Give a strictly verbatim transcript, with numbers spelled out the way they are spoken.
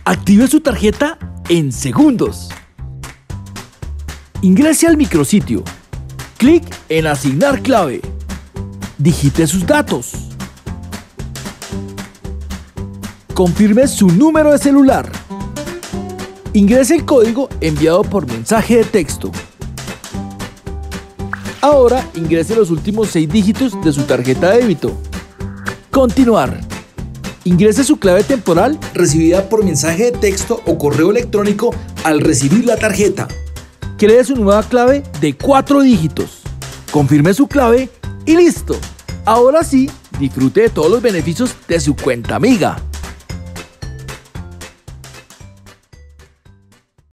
Active su tarjeta en segundos. Ingrese al micrositio. Clic en Asignar clave. Digite sus datos. Confirme su número de celular. Ingrese el código enviado por mensaje de texto. Ahora ingrese los últimos seis dígitos de su tarjeta de débito. Continuar. Ingrese su clave temporal recibida por mensaje de texto o correo electrónico al recibir la tarjeta. Cree su nueva clave de cuatro dígitos. Confirme su clave y listo. Ahora sí, disfrute de todos los beneficios de su cuenta amiga.